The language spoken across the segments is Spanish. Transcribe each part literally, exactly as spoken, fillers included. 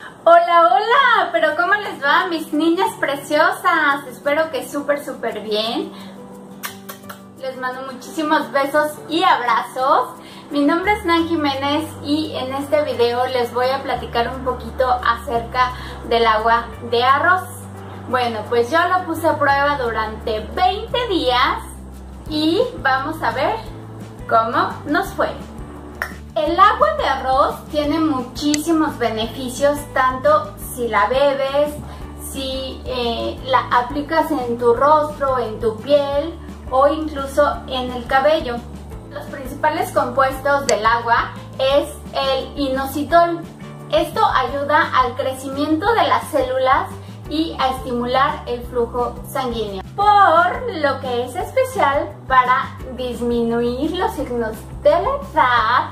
Hola, hola, pero ¿cómo les va, mis niñas preciosas? Espero que súper, súper bien. Les mando muchísimos besos y abrazos. Mi nombre es Nan Jiménez y en este video les voy a platicar un poquito acerca del agua de arroz. Bueno, pues yo lo puse a prueba durante veinte días y vamos a ver cómo nos fue. El agua de arroz tiene muchísimos beneficios, tanto si la bebes, si eh, la aplicas en tu rostro, en tu piel o incluso en el cabello. Los principales compuestos del agua es el inositol. Esto ayuda al crecimiento de las células y a estimular el flujo sanguíneo, por lo que es especial para disminuir los signos de la edad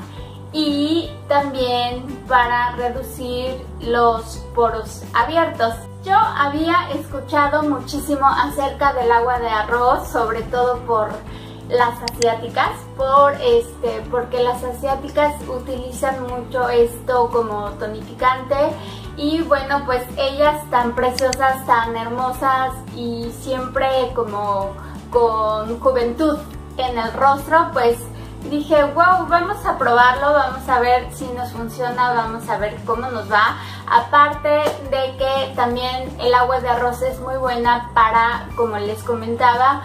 y también para reducir los poros abiertos. Yo había escuchado muchísimo acerca del agua de arroz, sobre todo por las asiáticas, por este, porque las asiáticas utilizan mucho esto como tonificante y bueno, pues ellas tan preciosas, tan hermosas y siempre como con juventud en el rostro, pues dije, wow, vamos a probarlo, vamos a ver si nos funciona, vamos a ver cómo nos va. Aparte de que también el agua de arroz es muy buena para, como les comentaba,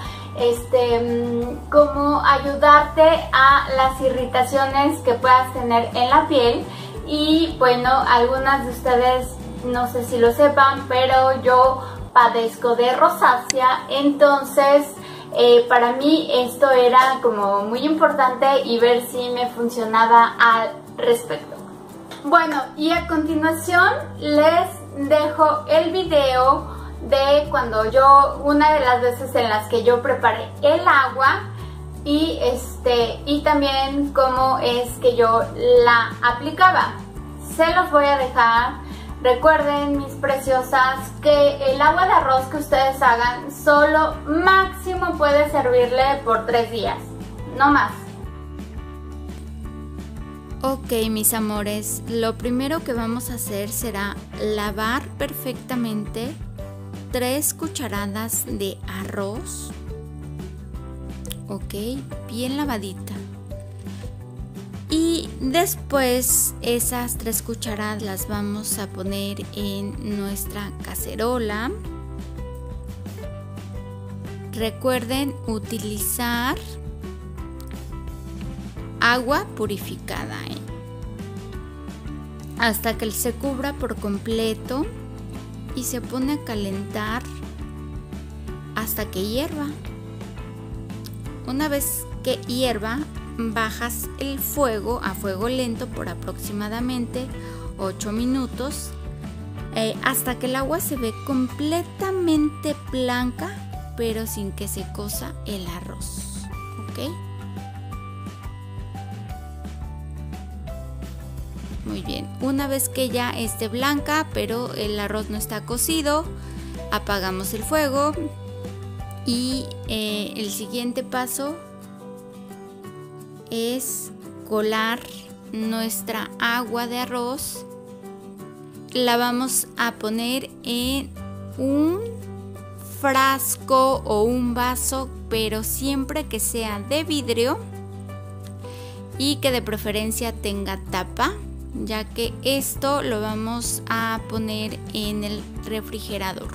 este, como ayudarte a las irritaciones que puedas tener en la piel. Y bueno, algunas de ustedes no sé si lo sepan, pero yo padezco de rosácea, entonces Eh, para mí esto era como muy importante y ver si me funcionaba al respecto. Bueno, y a continuación les dejo el video de cuando yo, una de las veces en las que yo preparé el agua y, este, y también cómo es que yo la aplicaba. Se los voy a dejar. Recuerden, mis preciosas, que el agua de arroz que ustedes hagan solo máximo puede servirle por tres días, no más. Ok, mis amores, lo primero que vamos a hacer será lavar perfectamente tres cucharadas de arroz. Ok, bien lavadita. Y después esas tres cucharadas las vamos a poner en nuestra cacerola. Recuerden utilizar agua purificada, ¿eh? Hasta que se cubra por completo y se pone a calentar hasta que hierva. Una vez que hierva, bajas el fuego a fuego lento por aproximadamente ocho minutos eh, hasta que el agua se ve completamente blanca, pero sin que se cosa el arroz. ¿Ok? Muy bien. Una vez que ya esté blanca, pero el arroz no está cocido, apagamos el fuego y eh, el siguiente paso es colar nuestra agua de arroz. La vamos a poner en un frasco o un vaso, pero siempre que sea de vidrio y que de preferencia tenga tapa, ya que esto lo vamos a poner en el refrigerador.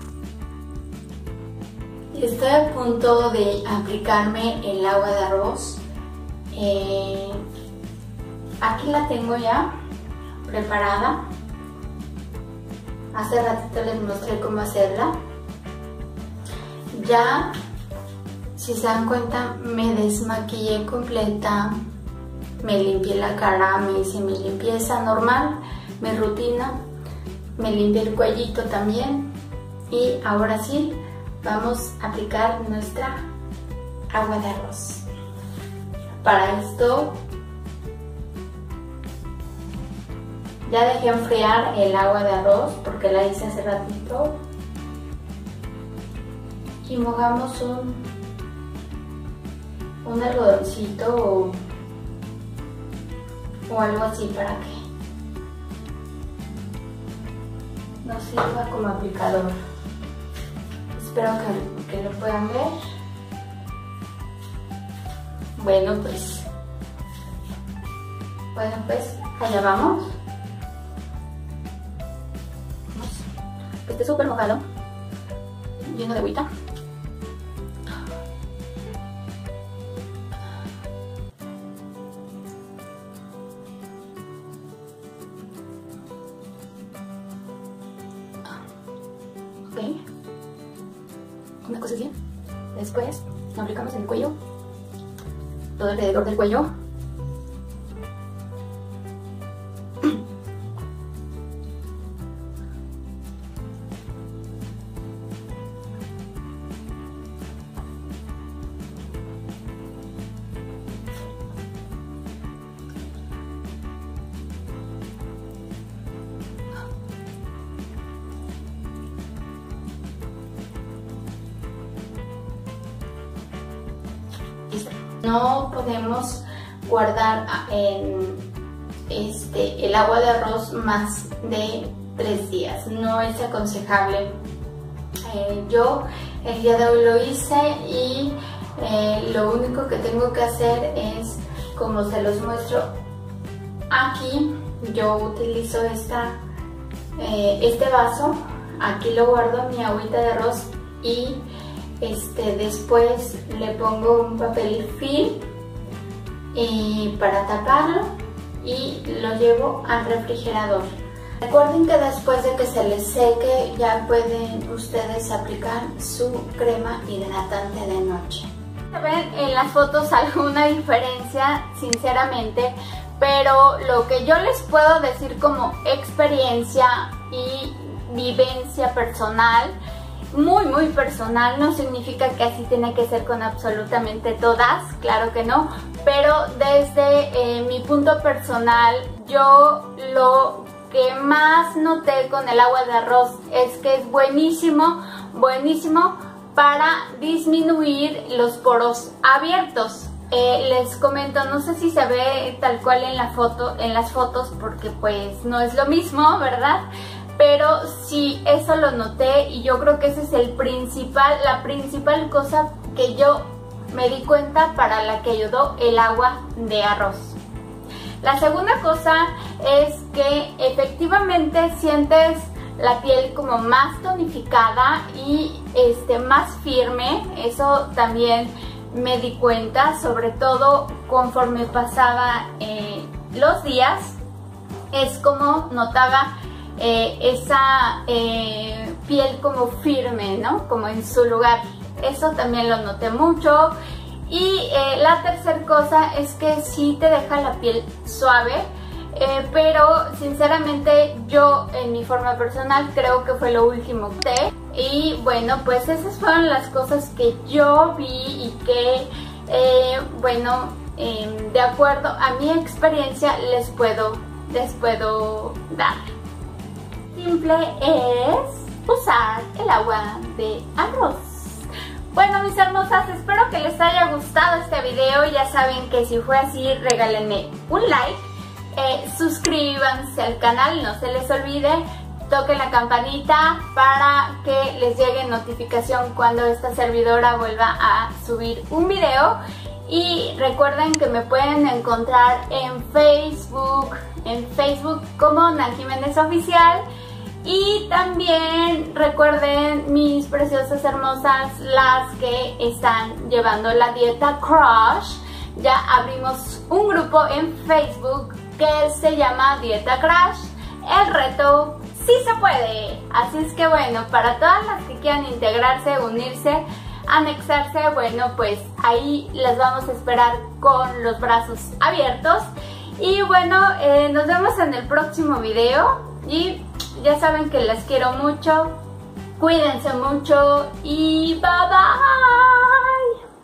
Estoy a punto de aplicarme el agua de arroz. Eh, aquí la tengo ya preparada. Hace ratito les mostré cómo hacerla. Ya, si se dan cuenta, me desmaquillé completa, me limpié la cara, me hice mi limpieza normal, mi rutina, me limpié el cuellito también y ahora sí vamos a aplicar nuestra agua de arroz. Para esto ya dejé enfriar el agua de arroz porque la hice hace ratito y mojamos un, un algodoncito o, o algo así para que nos sirva como aplicador. Espero que, que lo puedan ver. Bueno, pues, bueno, pues, allá vamos. Este súper mojado, lleno de agüita. Ok, una cosa así. Después lo aplicamos en el cuello, todo alrededor del cuello. No podemos guardar en este, el agua de arroz más de tres días, no es aconsejable. Eh, yo el día de hoy lo hice y eh, lo único que tengo que hacer es, como se los muestro aquí, yo utilizo esta, eh, este vaso, aquí lo guardo mi agüita de arroz y Este, después le pongo un papel film y para taparlo y lo llevo al refrigerador. Recuerden que después de que se les seque ya pueden ustedes aplicar su crema hidratante de noche. ¿Ven en las fotos alguna diferencia? Sinceramente, pero lo que yo les puedo decir como experiencia y vivencia personal, muy muy personal, no significa que así tiene que ser con absolutamente todas, claro que no, pero desde eh, mi punto personal, yo lo que más noté con el agua de arroz es que es buenísimo, buenísimo para disminuir los poros abiertos. Eh, les comento, no sé si se ve tal cual en la foto, en las fotos, porque pues no es lo mismo, ¿verdad? Pero sí, eso lo noté y yo creo que ese es el principal, la principal cosa que yo me di cuenta para la que ayudó el agua de arroz. La segunda cosa es que efectivamente sientes la piel como más tonificada y este, más firme. Eso también me di cuenta, sobre todo conforme pasaba eh, los días, es como notaba Eh, esa eh, piel como firme, ¿no? Como en su lugar. Eso también lo noté mucho. Y eh, la tercera cosa es que sí te deja la piel suave, eh, pero sinceramente yo en mi forma personal creo que fue lo último que usé. Y bueno, pues esas fueron las cosas que yo vi y que, eh, bueno, eh, de acuerdo a mi experiencia les puedo, les puedo dar. Simple es usar el agua de arroz. Bueno, mis hermosas, espero que les haya gustado este video. Ya saben que si fue así, regálenme un like, eh, suscríbanse al canal, no se les olvide, toquen la campanita para que les llegue notificación cuando esta servidora vuelva a subir un video. Y recuerden que me pueden encontrar en Facebook, en Facebook como Nan Jiménez Oficial. Y también recuerden, mis preciosas hermosas, las que están llevando la dieta Crash, ya abrimos un grupo en Facebook que se llama Dieta Crash. El reto sí se puede. Así es que bueno, para todas las que quieran integrarse, unirse, anexarse, bueno, pues ahí las vamos a esperar con los brazos abiertos. Y bueno, eh, nos vemos en el próximo video y ya saben que las quiero mucho, cuídense mucho y bye bye.